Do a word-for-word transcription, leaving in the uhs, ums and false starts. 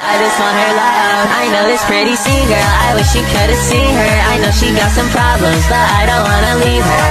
I just want her love. I know this pretty scene girl, I wish you could've seen her. I know she got some problems, but I don't wanna leave her.